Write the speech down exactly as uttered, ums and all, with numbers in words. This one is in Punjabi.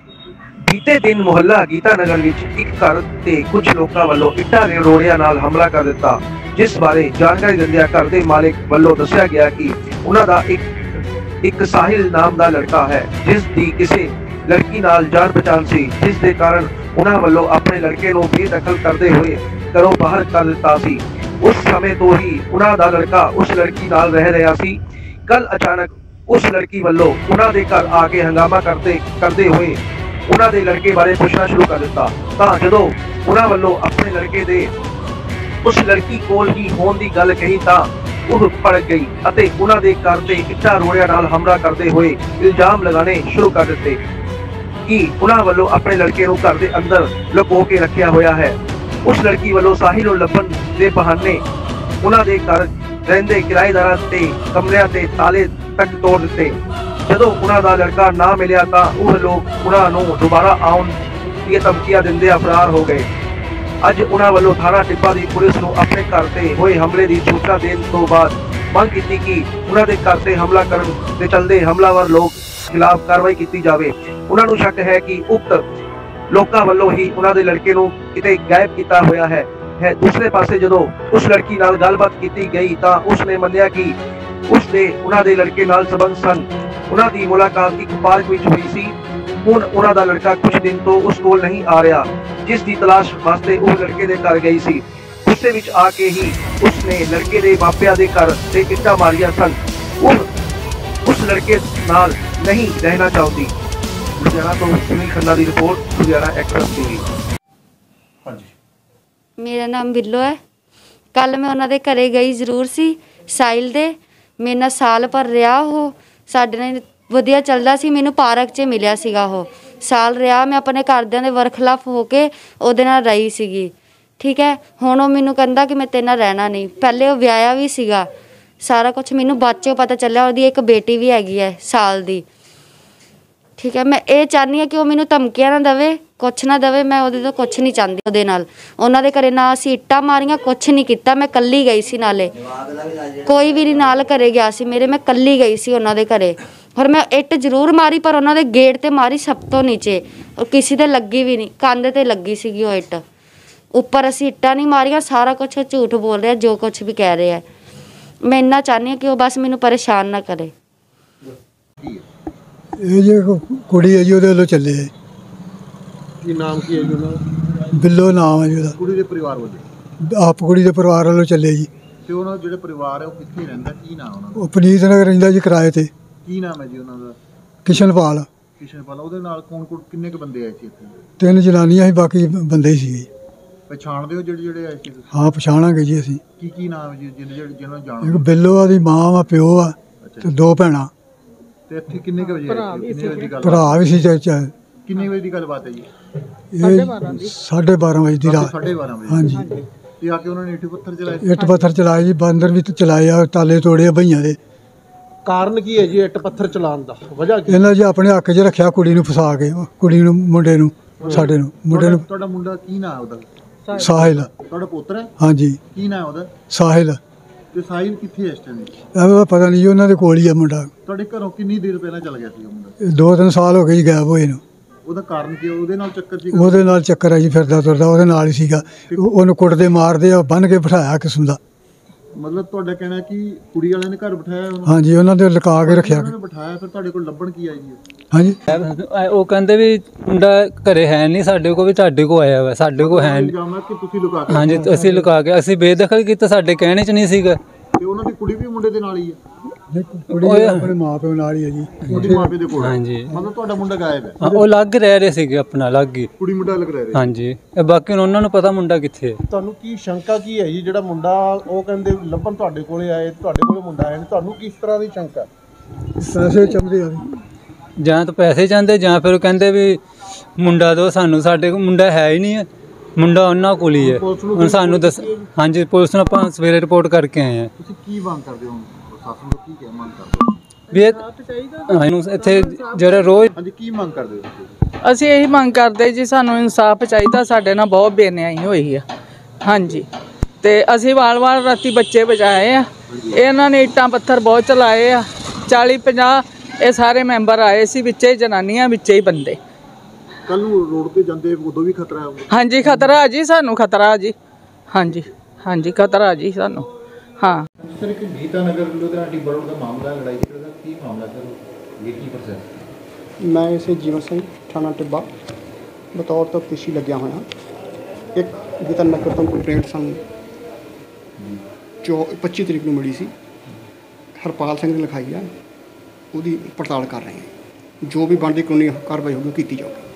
बीते दिन मुहल्ला गीता नगर विच एक घर ते कुछ लोकां वल्लों इट्टां दे रोड़ियां नाल हमला कर दिता, जिस बारे जानकारी दिंदियां घर दे मालिक वल्लों दस्सिया गया कि उन्हां दा एक एक साहिल नाम दा लड़का है, जिस दी किसी लड़की नाल जान पहचान सी, जिस दे कारण उन्हां वल्लों अपने लड़के नूं बेदखल करदे होए घरों बाहर कर दिता सी। उस समय तो ही उन्हां दा लड़का उस लड़की नाल रह रहा सी। कल अचानक उस लड़की वल्लों उन्हां दे घर आके हंगामा करते करदे होए उन्हां दे लड़के बारे पुछना शुरू कर दिता। तां जदों उन्हां वल्लों अपने लड़के दे उस लड़की कोल ही होण दी गल कही तां ਉਹ ਭੜ ਗਈ ਅਤੇ ਉਹਨਾਂ ਦੇ ਘਰ ਤੇ ਇੱਟਾਂ ਰੋੜਿਆਂ ਨਾਲ ਹਮਲਾ ਕਰਦੇ ਹੋਏ ਇਲਜ਼ਾਮ ਲਗਾਉਣੇ ਸ਼ੁਰੂ ਕਰ ਦਿੱਤੇ ਕਿ ਉਹਨਾਂ ਵੱਲੋਂ ਆਪਣੇ ਲੜਕੇ ਨੂੰ ਘਰ ਦੇ ਅੰਦਰ ਲੁਕੋ ਕੇ ਰੱਖਿਆ ਹੋਇਆ ਹੈ। ਉਸ ਲੜਕੀ ਵੱਲੋਂ ਸਾਹਿਲ ਨੂੰ ਲੱਭਣ ਦੇ ਬਹਾਨੇ ਉਹਨਾਂ ਦੇ ਘਰ ਰਹਿੰਦੇ ਕਿਰਾਏਦਾਰਾਂ ਤੇ ਕਮਰਿਆਂ ਤੇ ਤਾਲੇ ਤੱਕ ਤੋੜ ਦਿੱਤੇ। ਜਦੋਂ ਉਹਨਾਂ ਦਾ ਲੜਕਾ ਨਾ ਮਿਲਿਆ ਤਾਂ ਉਹ ਲੋਕ ਉਹਨਾਂ ਨੂੰ ਦੁਬਾਰਾ ਆਉਣ ਦੀਆਂ ਧਮਕੀਆਂ ਦਿੰਦੇ ਫਰਾਰ ਹੋ ਗਏ। ਅੱਜ ਉਹਨਾਂ ਵੱਲੋਂ ਥਾਣਾ ਟਿੱਬਾ ਦੀ ਪੁਲਿਸ ਨੂੰ ਆਪਣੇ ਘਰ ਤੇ ਹੋਏ ਹਮਲੇ ਦੀ ਸੂਚਨਾ ਦੇਣ ਤੋਂ ਬਾਅਦ ਮੰਗ ਕੀਤੀ ਕਿ ਉਹਨਾਂ ਦੇ ਘਰ ਤੇ ਹਮਲਾ ਕਰਨ ਦੇ ਚਲਦੇ ਹਮਲਾਵਰ ਲੋਕ ਖਿਲਾਫ ਕਾਰਵਾਈ ਕੀਤੀ ਜਾਵੇ। ਉਹਨਾਂ ਨੂੰ ਸ਼ੱਕ ਹੈ ਕਿ ਉਕਤ ਲੋਕਾਂ ਵੱਲੋਂ ਹੀ ਉਹਨਾਂ ਦੇ ਲੜਕੇ ਨੂੰ ਕਿਤੇ ਗਾਇਬ ਕੀਤਾ ਹੋਇਆ ਹੈ ਹੈ ਦੂਸਰੇ ਪਾਸੇ ਜਦੋਂ ਉਸ ਲੜਕੀ ਨਾਲ ਗੱਲਬਾਤ ਕੀਤੀ ਗਈ ਤਾਂ ਉਸ ਨੇ ਮੰਨਿਆ ਕਿ ਉਸ ਦੇ ਉਹਨਾਂ ਦੇ ਲੜਕੇ ਨਾਲ ਸੰਬੰਧ ਸਨ। ਉਹਨਾਂ ਦੀ ਮੁਲਾਕਾਤ ਇੱਕ ਪਾਰਕ ਵਿੱਚ ਹੋਈ ਸੀ। ਹੁਣ ਉਹਨਾਂ ਦਾ ਲੜਕਾ ਕੁਝ ਦਿਨ ਤੋਂ ਉਸ ਕੋਲ ਨਹੀਂ ਆ ਰਿਹਾ, ਜਿਸ ਦੀ ਤਲਾਸ਼ ਵਾਸਤੇ ਉਹ ਲੜਕੇ ਦੇ ਘਰ ਗਈ ਸੀ। ਗੁੱਸੇ ਵਿੱਚ ਆ ਕੇ ਹੀ ਉਸ ਨੇ ਲੜਕੇ ਦੇ ਮਾਪਿਆਂ ਦੇ ਘਰ ਤੇ ਇੱਟਾਂ ਮਾਰੀਆਂ ਸਨ। ਉਹ ਉਸ ਲੜਕੇ ਨਾਲ ਨਹੀਂ ਰਹਿਣਾ ਚਾਹੁੰਦੀ। ਲੁਧਿਆਣਾ ਤੋਂ ਸੁਨੀਲ ਖੰਨਾ ਦੀ ਰਿਪੋਰਟ, ਲੁਧਿਆਣਾ ਐਕਸਪ੍ਰੈਸ ਟੀਵੀ। ਹਾਂਜੀ, ਮੇਰਾ ਨਾਮ ਬਿੱਲੋ ਹੈ। ਕੱਲ ਮੈਂ ਉਹਨਾਂ ਦੇ ਘਰੇ ਗਈ ਜ਼ਰੂਰ ਸੀ। ਸਾਹਿਲ ਦੇ ਮੇਰੇ ਨਾਲ ਸਾਲ ਭਰ ਰਿਹਾ, ਉਹ ਸਾਡੇ ਨਾਲ ਵਧੀਆ ਚੱਲਦਾ ਸੀ। ਮੈਨੂੰ ਪਾਰਕ 'ਚ ਮਿਲਿਆ ਸੀਗਾ, ਉਹ ਸਾਲ ਰਿਹਾ। ਮੈਂ ਆਪਣੇ ਘਰਦਿਆਂ ਦੇ ਵਰਖਲਾਫ ਹੋ ਕੇ ਉਹਦੇ ਨਾਲ ਰਹੀ ਸੀਗੀ, ਠੀਕ ਹੈ। ਹੁਣ ਉਹ ਮੈਨੂੰ ਕਹਿੰਦਾ ਕਿ ਮੈਂ ਤੇਰੇ ਨਾਲ ਰਹਿਣਾ ਨਹੀਂ। ਪਹਿਲੇ ਉਹ ਵਿਆਹਿਆ ਵੀ ਸੀਗਾ, ਸਾਰਾ ਕੁਛ ਮੈਨੂੰ ਬਾਅਦ 'ਚੋਂ ਪਤਾ ਚੱਲਿਆ। ਉਹਦੀ ਇੱਕ ਬੇਟੀ ਵੀ ਹੈਗੀ ਹੈ ਸਾਲ ਦੀ, ਠੀਕ ਹੈ। ਮੈਂ ਇਹ ਚਾਹੁੰਦੀ ਹਾਂ ਕਿ ਉਹ ਮੈਨੂੰ ਧਮਕੀਆਂ ਨਾ ਦੇਵੇ, ਕੁਛ ਨਾ ਦੇਵੇ। ਮੈਂ ਉਹਦੇ ਤੋਂ ਕੁਛ ਨਹੀਂ ਚਾਹੁੰਦੀ। ਉਹਦੇ ਨਾਲ ਉਹਨਾਂ ਦੇ ਘਰੇ ਨਾ ਅਸੀਂ ਇੱਟਾਂ ਮਾਰੀਆਂ, ਕੁਛ ਨਹੀਂ ਕੀਤਾ। ਮੈਂ ਇਕੱਲੀ ਗਈ ਸੀ, ਨਾਲੇ ਕੋਈ ਵੀ ਨਹੀਂ ਨਾਲ ਘਰੇ ਗਿਆ ਸੀ ਮੇਰੇ। ਮੈਂ ਇਕੱਲੀ ਗਈ ਸੀ ਉਹਨਾਂ ਦੇ ਘਰੇ। ਔਰ ਮੈਂ ਇੱਟ ਜ਼ਰੂਰ ਮਾਰੀ, ਪਰ ਉਹਨਾਂ ਦੇ ਗੇਟ 'ਤੇ ਮਾਰੀ ਸਭ ਤੋਂ ਨੀਚੇ, ਔਰ ਕਿਸੇ 'ਤੇ ਲੱਗੀ ਵੀ ਨਹੀਂ। ਕੰਧ 'ਤੇ ਲੱਗੀ ਸੀਗੀ ਉਹ ਇੱਟ, ਉੱਪਰ ਅਸੀਂ ਇੱਟਾਂ ਨਹੀਂ ਮਾਰੀਆਂ। ਸਾਰਾ ਕੁਛ ਝੂਠ ਬੋਲ ਰਿਹਾ, ਜੋ ਕੁਛ ਵੀ ਕਹਿ ਰਿਹਾ। ਮੈਂ ਇੰਨਾ ਚਾਹੁੰਦੀ ਹਾਂ ਕਿ ਉਹ ਬਸ ਮੈਨੂੰ ਪਰੇਸ਼ਾਨ ਨਾ ਕਰੇ। ਇਹ ਜੇ ਕੁੜੀ ਹੈ ਜੀ, ਉਹਦੇ ਵੱਲੋਂ ਚੱਲੇ ਹੈ। ਕੀ ਨਾਮ ਕੀ ਹੈ ਜੀ ਉਹਨਾਂ ਦਾ? ਬਿੱਲੋ ਨਾਮ ਹੈ ਜੀ ਉਹਦਾ। ਕੁੜੀ ਦੇ ਪਰਿਵਾਰ ਵੱਲੋਂ? ਆਪ ਕੁੜੀ ਦੇ ਪਰਿਵਾਰ ਵੱਲੋਂ ਚੱਲੇ ਜੀ। ਤੇ ਉਹਨਾਂ ਦਾ ਜਿਹੜਾ ਪਰਿਵਾਰ ਹੈ ਉਹ ਕਿੱਥੇ ਰਹਿੰਦਾ, ਕੀ ਨਾਮ ਉਹਨਾਂ ਦਾ? ਉਹ ਪਨੀਤ ਨਗਰ ਰਹਿੰਦਾ ਜੀ, ਕਿਰਾਏ ਤੇ। ਕੀ ਨਾਮ ਹੈ ਜੀ ਉਹਨਾਂ ਦਾ? ਕਿਸ਼ਨਪਾਲ। ਕਿਸ਼ਨਪਾਲ। ਉਹਦੇ ਨਾਲ ਕੌਣ ਕੌਣ ਕਿੰਨੇ ਕੁ ਬੰਦੇ ਆਏ ਸੀ ਇੱਥੇ? ਤਿੰਨ ਜਨਾਨੀਆਂ ਸੀ, ਬਾਕੀ ਬੰਦੇ ਹੀ ਸੀਗੇ। ਪਛਾਣਦੇ ਹੋ ਜਿਹੜੇ ਜਿਹੜੇ ਆਏ ਸੀ? ਹਾਂ, ਪਛਾਣਾਂਗੇ ਜੀ ਅਸੀਂ। ਕੀ ਕੀ ਨਾਮ ਹੈ ਜੀ ਜਿਹਨਾਂ ਜਿਹੜੇ ਜਿਹਨਾਂ ਨੂੰ ਜਾਣਦੇ? ਇੱਕ ਬਿੱਲੋ ਆ ਦੀ ਮਾਂ ਵਾ, ਪਿਓ ਆ, ਤੇ ਦੋ ਭੈਣਾਂ। ਤੇ ਇੱਥੇ ਕਿੰਨੇ ਕੁ ਵਜੇ ਆਏ ਸੀ? ਕਿੰਨੇ ਵਜੇ ਦੀ ਗੱਲ? ਭਰਾ ਵੀ ਸੀ ਚਾਚਾ। ਕਿੰਨੇ ਵਜੇ ਦੀ ਗੱਲ ਬਾਤ ਹੈ ਜੀ? ਇਹ ਸਾਢੇ ਬਾਰਾਂ ਵਜੇ ਦੀ ਰਾਤ। ਸਾਢੇ ਬਾਰਾਂ ਵਜੇ? ਹਾਂਜੀ। ਤੇ ਆ ਕੇ ਉਹਨਾਂ ਨੇ ਇੱਟ ਪੱਥਰ ਚਲਾਏ? ਇੱਟ ਪੱਥਰ ਚਲਾਏ ਜੀ, ਬਾਂਦਰ ਵੀ ਚਲਾਏ ਆ, ਤਾਲੇ ਤੋੜੇ ਆ ਬਈਆਂ ਦੇ। ਕਾਰਨ ਕੀ ਹੈ ਜੀ ਇੱਟ ਪੱਥਰ ਚਲਾਉਣ ਦਾ? ਵਜ੍ਹਾ ਕੀ? ਇਹਨਾਂ ਜੀ ਆਪਣੇ ਹੱਕ 'ਚ ਰੱਖਿਆ ਕੁੜੀ ਨੂੰ, ਫਸਾ ਕੇ। ਕੁੜੀ ਨੂੰ, ਮੁੰਡੇ ਨੂੰ, ਸਾਡੇ ਨੂੰ, ਮੁੰਡੇ ਨੂੰ। ਤੁਹਾਡਾ ਮੁੰਡਾ ਕੀ ਨਾਮ ਉਹਦਾ? ਸਾਹਿਲ। ਤੁਹਾਡਾ ਪੁੱਤਰ ਹੈ? ਹਾਂਜੀ। ਕੀ ਨਾਮ ਉਹਦਾ? ਸਾਹਿਲ। ਤੇ ਸਾਹਿਲ ਕਿੱਥੇ ਇਸ ਟਾਈਮ? ਐਵੇਂ ਪਤਾ ਨਹੀਂ ਜੀ, ਉਹਨਾਂ ਦੇ ਕੋਲ ਹੀ ਆ ਮੁੰਡਾ। ਤੁਹਾਡੇ ਘਰੋਂ ਕਿੰਨੀ ਦੇਰ ਪਹਿਲਾਂ ਚੱਲ ਗਿਆ ਸੀ ਮੁੰਡਾ? ਦੋ ਤਿੰਨ ਸਾਲ ਹੋ ਗਏ ਜੀ ਗਾਇਬ ਹੋਏ ਨੂੰ। ਉਹਦਾ ਕਾਰਨ ਕੀ? ਉਹਦੇ ਨਾਲ ਚੱਕਰ ਸੀ? ਉਹਦੇ ਨਾਲ ਚੱਕਰ ਆ ਜੀ, ਫਿਰਦਾ ਤੁਰਦਾ ਉਹਦੇ ਨਾਲ ਹੀ ਸੀਗਾ। ਉਹਨੂੰ ਕੁੱਟਦੇ ਮਾਰਦੇ ਆ, ਬੰਨ੍ਹ ਕੇ ਬਿਠਾਇਆ ਕਿਸਮ ਦਾ। ਮਤਲਬ ਤੁਹਾਡਾ ਕਹਿਣਾ ਕਿ ਕੁੜੀ ਵਾਲਿਆਂ ਨੇ ਘਰ ਬਿਠਾਇਆ ਉਹਨੂੰ? ਹਾਂਜੀ, ਉਹਨਾਂ ਦੇ ਲੁਕਾ ਕੇ ਰੱਖਿਆ। ਉਹਨਾਂ ਨੇ ਬਿਠਾਇਆ, ਫਿਰ ਤੁਹਾਡੇ ਕੋਲ ਲੱਭਣ ਕੀ ਆਈ ਜੀ? ਹਾਂਜੀ, ਉਹ ਕਹਿੰਦੇ ਵੀ ਮੁੰਡਾ ਘਰੇ ਹੈ ਨਹੀਂ ਸਾਡੇ ਕੋਲ, ਵੀ ਤੁਹਾਡੇ ਕੋਲ ਆਇਆ ਵਾ। ਸਾਡੇ ਕੋਲ ਹੈ ਨਹੀਂ। ਇਲਜ਼ਾਮ ਹੈ ਕਿ ਤੁਸੀਂ ਲੁਕਾ ਕੇ? ਹਾਂਜੀ, ਅਸੀਂ ਲੁਕਾ ਕੇ, ਅਸੀਂ ਬੇਦਖਲ ਕੀਤਾ, ਸਾਡੇ ਕਹਿਣੇ 'ਚ ਨਹੀਂ ਸੀਗਾ। ਤੇ ਉਹਨਾਂ ਦੀ ਕੁੜੀ ਵੀ ਮੁੰਡੇ ਦੇ ਨਾਲ ਹੀ ਹੈ? ਕੁੜੀ ਆਪਣੇ ਮਾਂ ਪਿਓ ਨਾਲ ਹੀ ਹੈ ਜੀ। ਕੁੜੀ ਮਾਪੇ ਦੇ ਕੋਲ? ਹਾਂਜੀ। ਮਤਲਬ ਤੁਹਾਡਾ ਮੁੰਡਾ ਗਾਇਬ ਹੈ? ਹਾਂ, ਉਹ ਅਲੱਗ ਰਹਿ ਰਹੇ ਸੀਗੇ, ਆਪਣਾ ਅਲੱਗ ਹੀ। ਕੁੜੀ ਮੁੰਡਾ ਅਲੱਗ ਰਹਿ ਰਹੇ? ਹਾਂਜੀ। ਇਹ ਬਾਕੀ ਉਹਨਾਂ ਨੂੰ ਪਤਾ ਮੁੰਡਾ ਕਿੱਥੇ ਹੈ। ਤੁਹਾਨੂੰ ਕੀ ਸ਼ੰਕਾ ਕੀ ਹੈ ਜੀ? ਜਿਹੜਾ ਮੁੰਡਾ ਉਹ ਕਹਿੰਦੇ ਲੱਭਣ ਤੁਹਾਡੇ ਕੋਲੇ ਆਏ, ਤੁਹਾਡੇ ਕੋਲੇ ਮੁੰਡਾ ਆਇਆ, ਤੁਹਾਨੂੰ ਕਿਸ ਤਰ੍ਹਾਂ ਦੀ ਸ਼ੰਕਾ? ਪੈਸੇ ਚਾਹੁੰਦੇ ਆ। ਜਾਂ ਤਾਂ ਪੈਸੇ ਚਾਹੁੰਦੇ, ਜਾਂ ਫਿਰ ਉਹ ਕਹਿੰਦੇ ਵੀ ਮੁੰਡਾ ਦਿਓ ਸਾਨੂੰ, ਸਾਡੇ ਕੋਲ ਮੁੰਡਾ ਹੈ ਹੀ ਨਹੀਂ ਹੈ। ਮੁੰਡਾ ਉਹਨਾਂ ਕੋਲ ਹੀ ਹੈ। ਹੁਣ ਸਾਨੂੰ ਦੱਸ। ਹਾਂਜੀ, ਪੁਲਿਸ ਨੂੰ ਆਪਾਂ ਸਵੇਰੇ ਰਿਪੋਰਟ ਕਰਕੇ ਆਏ ਹਾਂ। ਤੁਸੀਂ ਕੀ ਮੰਗ ਕਰਦੇ ਹੋ ਪ੍ਰਸ਼ਾਸਨ ਤੋਂ? ਕੀ ਮੰਗ ਕਰਦੇ ਹੋ? ਵੀ ਇਹ ਇੱਥੇ ਜਿਹੜਾ ਰੋਜ਼। ਹਾਂਜੀ, ਕੀ ਮੰਗ ਕਰਦੇ ਹੋ? ਅਸੀਂ ਇਹੀ ਮੰਗ ਕਰਦੇ ਜੀ, ਸਾਨੂੰ ਇਨਸਾਫ ਚਾਹੀਦਾ। ਸਾਡੇ ਨਾਲ ਬਹੁਤ ਬੇਨਿਆਈ ਹੋਈ ਆ। ਹਾਂਜੀ, ਤੇ ਅਸੀਂ ਵਾਰ-ਵਾਰ ਰਾਤੀ ਬੱਚੇ ਬਚਾਏ ਆ। ਇਹਨਾਂ ਨੇ ਇੱਟਾਂ ਪੱਥਰ ਬਹੁਤ ਚਲਾਏ ਆ। ਚਾਲੀ ਪੰਜਾਹ ਇਹ ਸਾਰੇ ਮੈਂਬਰ ਆਏ ਸੀ, ਵਿੱਚੇ ਜਨਾਨੀਆਂ, ਵਿੱਚੇ ਹੀ ਬੰਦੇ। ਕੱਲ ਨੂੰ ਰੋਡ ਤੇ ਜਾਂਦੇ ਉਦੋਂ ਵੀ ਖਤਰਾ ਹੈ? ਹਾਂਜੀ ਖਤਰਾ ਜੀ, ਸਾਨੂੰ ਖਤਰਾ ਜੀ। ਹਾਂਜੀ ਹਾਂਜੀ ਖਤਰਾ ਜੀ ਸਾਨੂੰ। ਹਾਂ ਸਰ, ਇੱਕ ਗੀਤਾ ਨਗਰ ਲੁਧਿਆਣਾ ਟਿੱਬਾ ਰੋਡ ਦਾ ਮਾਮਲਾ, ਲੜਾਈ ਝਗੜੇ ਦਾ ਕੀ ਮਾਮਲਾ ਸਰ, ਇਹ ਕੀ ਪ੍ਰੋਸੈਸ? ਮੈਂ ਇਸੇ ਜੀਵਨ ਸਿੰਘ ਥਾਣਾ ਟਿੱਬਾ ਬਤੌਰ ਤਫਤੀਸ਼ੀ ਲੱਗਿਆ ਹੋਇਆ। ਇੱਕ ਗੀਤਾ ਨਗਰ ਤੋਂ ਕੰਪਲੇਂਟ ਸਾਨੂੰ ਚੌ ਪੱਚੀ ਤਰੀਕ ਨੂੰ ਮਿਲੀ ਸੀ। ਹਰਪਾਲ ਸਿੰਘ ਨੇ ਲਿਖਾਈ ਆ, ਉਹਦੀ ਪੜਤਾਲ ਕਰ ਰਹੇ ਹਾਂ। ਜੋ ਵੀ ਬਣਦੀ ਕਾਨੂੰਨੀ ਕਾਰਵਾਈ ਹੋਊਗੀ ਕੀਤੀ ਜਾਊਗੀ।